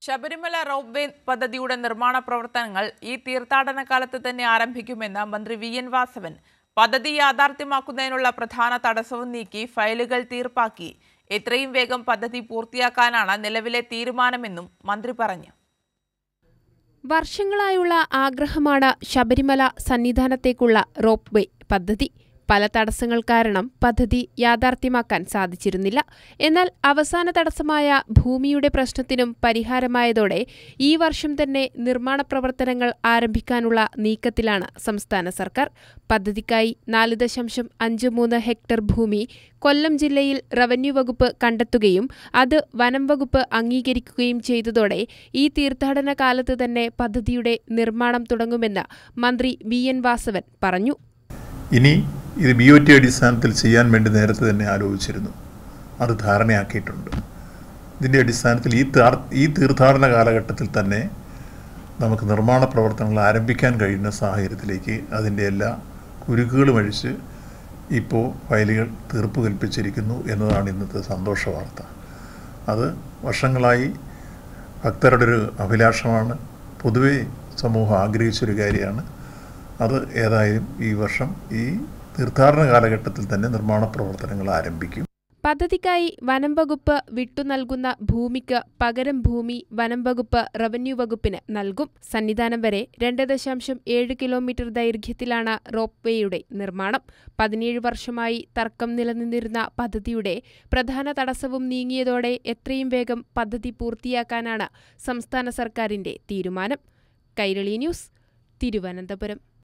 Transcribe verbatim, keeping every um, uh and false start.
Sabarimala rope way പദ്ധതിയുടെ നിർമ്മാണ പ്രവർത്തനങ്ങൾ ഈ തീർത്ഥാടന കാലത്ത് തന്നെ ആരംഭിക്കുമെന്ന് മന്ത്രി വി എൻ വാസവൻ. പദ്ധതി യാഥാർത്ഥ്യമാക്കുന്നതിനുള്ള പ്രധാന തടസ്സവും നീക്കി ഫയലുകൾ തീർപ്പാക്കി എത്രയും വേഗം പദ്ധതി പൂർത്തിയാക്കാനാണ് നിലവിലെ തീരുമാനമെന്നും മന്ത്രി പറഞ്ഞു. വർഷങ്ങളായുള്ള ആഗ്രഹമാണ് ശബരിമല സന്നിധാനത്തേക്കുള്ള റോപ്പ് വേ പദ്ധതി. പല തടസ്സങ്ങൾ കാരണം പദ്ധതി യാഥാർത്ഥ്യമാക്കാൻ സാധിച്ചിരുന്നില്ല. എന്നാൽ അവസാന തടസ്സമായ ഭൂമിയുടെ പ്രശ്നത്തിനും പരിഹാരമായതോടെ ഈ വർഷം തന്നെ നിർമ്മാണ പ്രവർത്തനങ്ങൾ ആരംഭിക്കാനുള്ള നീക്കത്തിലാണ് സംസ്ഥാന സർക്കാർ. പദ്ധതിക്കായി നാല് ദശാംശം അഞ്ച് മൂന്ന് ഹെക്ടർ ഭൂമി കൊല്ലം ജില്ലയിൽ റവന്യൂ വകുപ്പ് കണ്ടെത്തുകയും അത് വനം വകുപ്പ് അംഗീകരിക്കുകയും ചെയ്തതോടെ ഈ തീർത്ഥാടന കാലത്ത് തന്നെ പദ്ധതിയുടെ നിർമ്മാണം തുടങ്ങുമെന്ന് മന്ത്രി വി എൻ വാസവൻ പറഞ്ഞു. ഇനി ഇത് ബി ഒ ടി അടിസ്ഥാനത്തിൽ ചെയ്യാൻ വേണ്ടി നേരത്തെ തന്നെ ആലോചിച്ചിരുന്നു. അത് ധാരണയാക്കിയിട്ടുണ്ട്. ഇതിൻ്റെ അടിസ്ഥാനത്തിൽ ഈ ഈ തീർത്ഥാടന കാലഘട്ടത്തിൽ തന്നെ നമുക്ക് നിർമ്മാണ പ്രവർത്തനങ്ങൾ ആരംഭിക്കാൻ കഴിയുന്ന സാഹചര്യത്തിലേക്ക് അതിൻ്റെ എല്ലാ കുരുക്കുകളും അഴിച്ച് ഇപ്പോൾ ഫയലുകൾ തീർപ്പ് കൽപ്പിച്ചിരിക്കുന്നു എന്നതാണ് ഇന്നത്തെ സന്തോഷ വാർത്ത. അത് വർഷങ്ങളായി ഭക്തരുടെ ഒരു അഭിലാഷമാണ്, പൊതുവെ സമൂഹം ആഗ്രഹിച്ചൊരു കാര്യമാണ്. അത് ഏതായാലും ഈ വർഷം ഈ തീർത്ഥാടന കാലഘട്ടത്തിൽ തന്നെ നിർമ്മാണ പ്രവർത്തനങ്ങൾ ആരംഭിക്കും. പദ്ധതിക്കായി വനം വകുപ്പ് വിട്ടു നൽകുന്ന ഭൂമിക്ക് പകരം ഭൂമി വനം വകുപ്പ് റവന്യൂ വകുപ്പിന് നൽകും. സന്നിധാനം വരെ രണ്ട് ദശാംശം ഏഴ് കിലോമീറ്റർ ദൈർഘ്യത്തിലാണ് റോപ്പ് വേയുടെ നിർമ്മാണം. പതിനേഴ് വർഷമായി തർക്കം നിലനിന്നിരുന്ന പദ്ധതിയുടെ പ്രധാന തടസ്സവും നീങ്ങിയതോടെ എത്രയും വേഗം പദ്ധതി പൂർത്തിയാക്കാനാണ് സംസ്ഥാന സർക്കാരിന്റെ തീരുമാനം. കൈരളി ന്യൂസ്, തിരുവനന്തപുരം.